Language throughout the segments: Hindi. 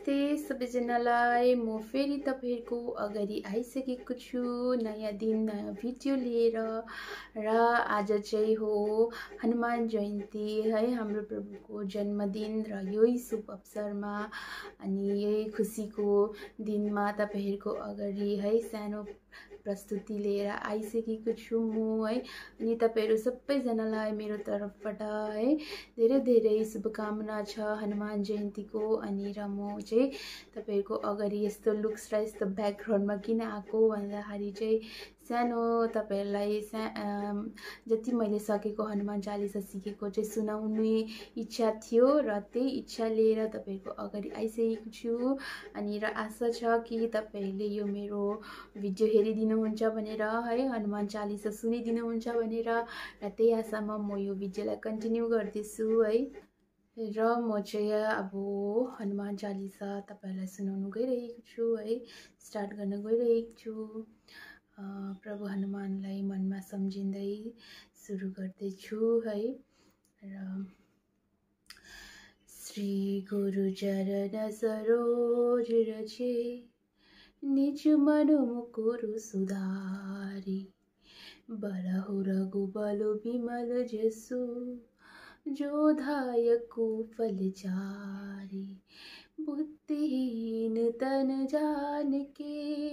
नमस्ते सबैजनालाई। म फेरि तपाईहरुको अगाडि आइसकेको छु नयाँ दिन नयाँ भिडियो लिएर। र आज चाहिँ हो हनुमान जयन्ती है, हाम्रो प्रभुको जन्मदिन र यही शुभ अवसरमा अनि यही खुसीको दिनमा तपाईहरुको अगाडि है सानो प्रस्तुति लिएर आइसकेको छु म है। अनि तपाईहरु सबैजनालाई मेरो तर्फबाट है धेरै धेरै शुभकामना छ हनुमान जयन्तीको। अनि र म चाहिँ तपाईहरुको अगाडि यस्तो लुक्स र यस्तो ब्याकग्राउन्डमा किन आएको भन्दाखेरि चाहिँ सानो तपाईहरुलाई जति मैले सकेको हनुमान चालिसा सिकेको चाहिँ सुनाउने इच्छा थियो र त्यही इच्छा लिएर तपाईहरुको अगाडि आइसकेको छु। अनि र आशा छ कि तपाईहरुले यो मेरो भिडियो हेरिदिनुहुन्छ भनेर है, हनुमान चालिसा सुनिदिनुहुन्छ भनेर, र त्यही आशामा म यो भिडियोलाई कन्टिन्यू गर्दैछु है। र म चाहिँ अब हनुमान चालिसा तपाईहरुलाई सुनाउन गइरहेको छु है, स्टार्ट गर्न गइरहेको छु। प्रभु हनुमानलाई मनमा सम्झिँदै सुरु गर्दैछु है। र श्री गुरु चरण सरोज रचे निज मन मुकुर सुधारी, बरहु रघुबल बिमल जसु जो दायकु फल चारि। बुद्धिहीन तन जानिके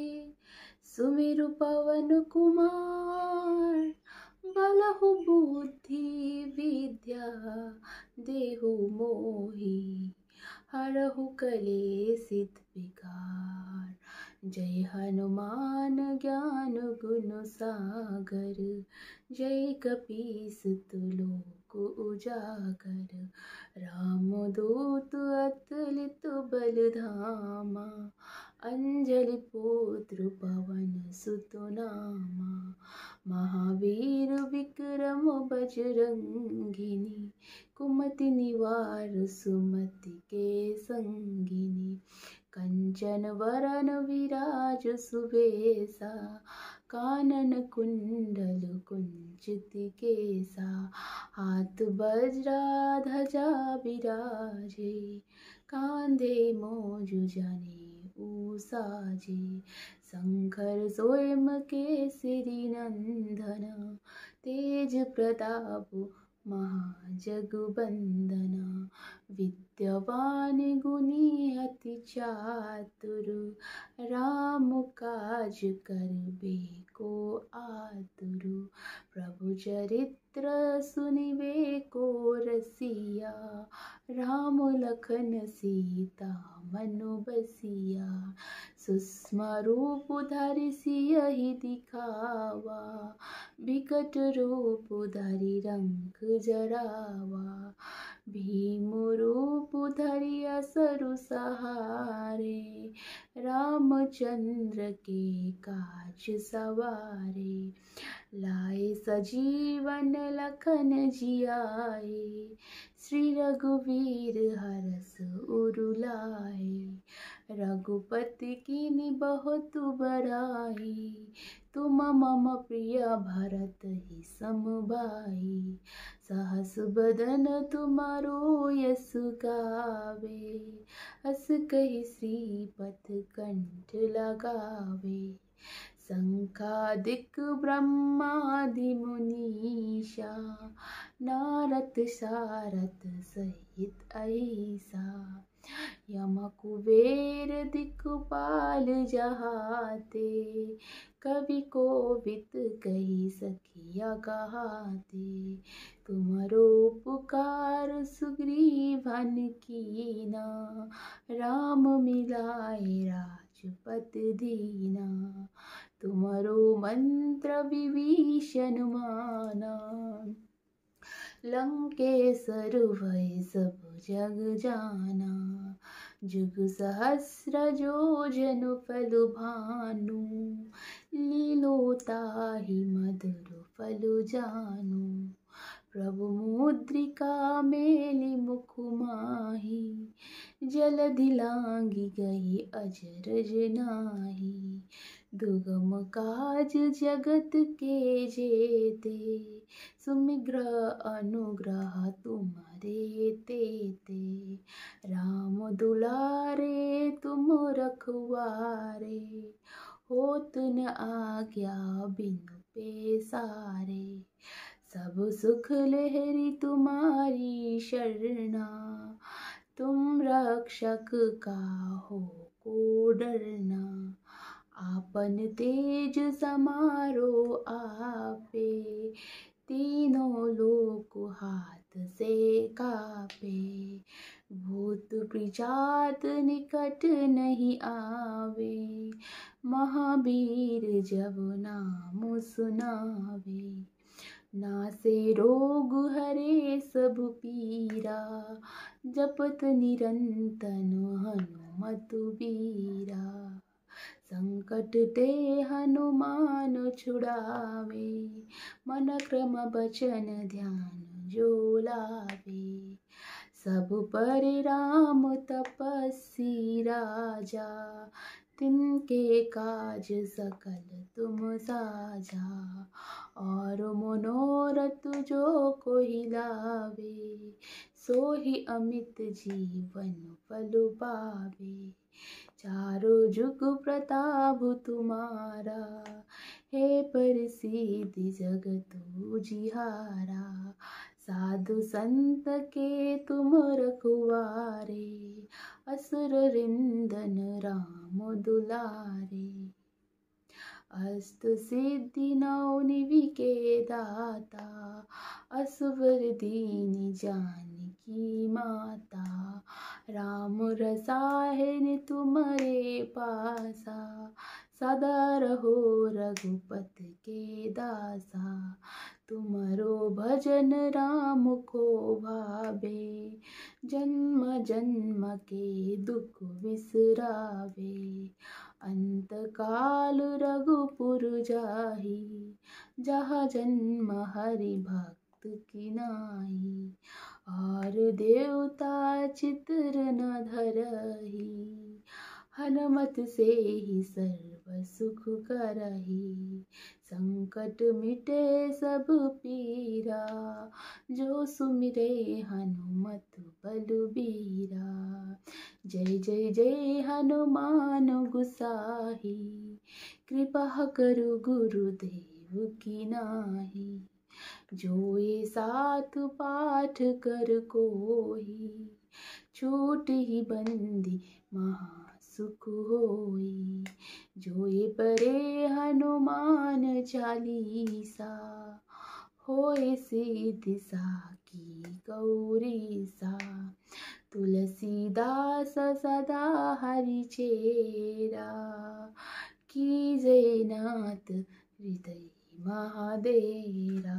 सुमिरु पवन कुमार, बलहु बुद्धि विद्या देहु मोहि, हरहु कलेश विकार। जय हनुमान ज्ञान गुण सागर, जय कपीस लोक उजागर। राम दूत अतुलित बल धामा, अंजलि पुत्र पवन सुत नामा। महावीर विक्रम बजरंगिनी, कुमति निवार सुमति के संगिनी। कंचन वरन विराज सुबेसा, कानन कुंडल कुंचित केसा। हाथ वज्रा ध्वजा विराजे, कांधे मोज जनेऊ साजे। शंकर स्वयं केसरी नंदन, तेज प्रताप महाजगबंदना। विद्यावान गुणी अति चातुर, राम काज करबे को आतुर। प्रभु चरित्र सुनिबे को रसिया, राम लखन सीता मन बसिया। सूक्ष्म रूप धरि सियहि दिखावा, विकट रूप धरि रंग जरावा। भीम रूप धरि असुर सहारे, रामचंद्र के काज सवारे। लाए सजीवन लखन जियाए, श्री रघुवीर हरष उर लाए। रघुपति कीन्ही बहुत बड़ाई, तुम मम प्रिय भरत ही सम भाई। सहस बदन तुमरो यस गावे, अस कहि श्रीपति कंठ लगावे। संकादिक ब्रह्मादि मुनीषा, नारद सारद सहित ऐसा। यम कुबेर दिखपाल जहाते, कवि कोविद कहि सखिया कहाते। तुमरो पुकार सुग्रीवन कीना, राम मिलाए राजपद दीना। तुमरो मंत्र विभीषण माना, लंकेश्वर भय सब जग जाना। जुग सहस्र जो जन फल भानु, लीलो ताहि मधुर फल जानु। प्रभु मुद्रिका मेलि मुख माहि, जलधि लांघि गए अजरज नाही। दुगम काज जगत के जेते, सुमिग्र अनुग्रह तुम्हारे तेते। राम दुलारे तुम रखवारे, होत न आज्ञा बिनु पैसारे। सब सुख लहरी तुम्हारी शरणा, तुम रक्षक काहू को डरना। आपन तेज समारो आपे, तीनों लोक हाथ से कापे। भूत पिशाच निकट नहीं आवे, महावीर जब नाम सुनावे। नासे रोग हरे सब पीरा, जपत निरंतन हनुमत बीरा। संकट ते हनुमान छुड़ावे, मन क्रम बचन ध्यान जो लावे। सब पर राम तपस्वी राजा, तिनके काज सकल तुम साजा। और मनोरथ जो कोई लावे, सोहि अमित जीवन फल पावे। चारों जुग प्रताप तुम्हारा, हे प्रसिद्धि जगत उजियारा। साधु संत के तुम रखवारे, असुर रिंदन राम दुलारे। अष्ट सिद्धि नौ निधि के दाता, असवर दीन जानकी माता। राम रसायन तुम्हारे पासा, सदा रहो रघुपत के दासा। तुम्हारो भजन राम को भावे, जन्म जन्म के दुख बिसरावे। अंत काल रघुपुर जाहि, जहाँ जन्म हरि भक्त की नाहि। और देवता चित्त न धरहि, हनुमत से ही सर्व सुख करहि। संकट मिटे सब पीरा, जो सुमिरे हनुमत बलबीरा। जय जय जय हनुमान गुसाही, कृपा करु गुरुदेव की नाहि। जो ये साथ पाठ कर कोई, छूट ही बंदी महा सुख होई। जो ये पढ़े हनुमान चालीसा, होए सिद्धि साखी गौरीसा। तुलसीदास सदा हरिचेरा, कीजे नाथ हृदय महादेरा।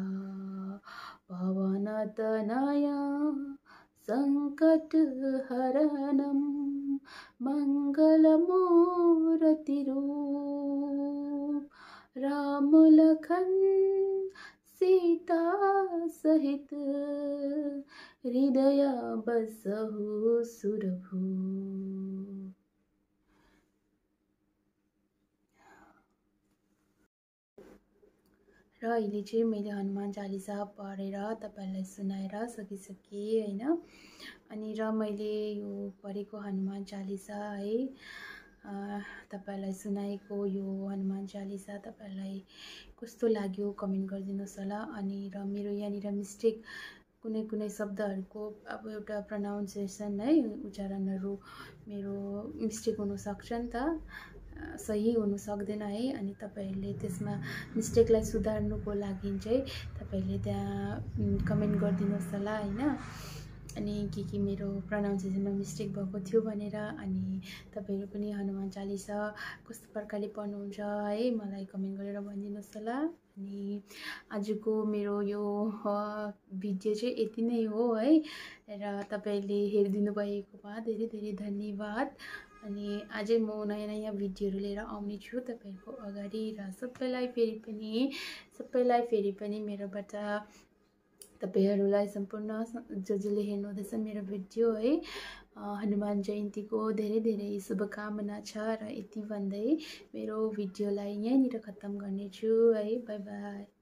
पवन तनया संकट हरणम, मंगल मूर्ति रूप। राम लखन सीता सहित, हृदय बसहु सुरभूप। र अहिले चाहिँ मैले हनुमान चालिसा पढेर तपाईहरुलाई सुनाएर सकिसकेँ हैन। अनि र मैले यो पढेको हनुमान चालिसा है तपाईहरुलाई सुनाएको यो हनुमान चालिसा तपाईहरुलाई कस्तो लाग्यो कमेन्ट गरिदिनुहोस् होला। अनि र मेरो यहाँनिर मिस्टेक कुनै कुनै शब्दहरुको अब एउटा प्रोनाउन्सिएसन है उच्चारणहरु मेरो मिस्टेक हुन सक्छ नि त, सही हुनु सक्दैन है। अनि तपाईहरुले त्यसमा मिस्टेकलाई सुधार्नुको लागि चाहिँ तपाईहरुले त्यहाँ कमेन्ट गरिदिनुहोस् होला हैन। अनि के मेरो प्रोनाउन्सिएसनमा मिस्टेक भएको थियो भनेर। अनि तपाईहरु पनि हनुमान चालिसा कस्तो प्रकारले पढ्नुहुन्छ है मलाई कमेन्ट गरेर भनिदिनुहोस् होला। अनि आजको मेरो यो भिडियो चाहिँ यति नै हो है। र तपाईहरुले हेरिदिनु भएकोमा धेरै धेरै धन्यवाद। अनि अझै म नयाँ नयाँ भिडियोहरु लिएर आउने छु तपाईहरुको अगाडि। र सबैलाई फेरि पनि मेरोबाट तपाईहरुलाई सम्पूर्ण जसले हेर्नुहुँदैछ मेरो भिडियो है हनुमान जयन्तीको धेरै धेरै शुभकामना छ र यति भन्दै मेरो भिडियोलाई यहीँनिर खत्म गर्नेछु है। Bye by.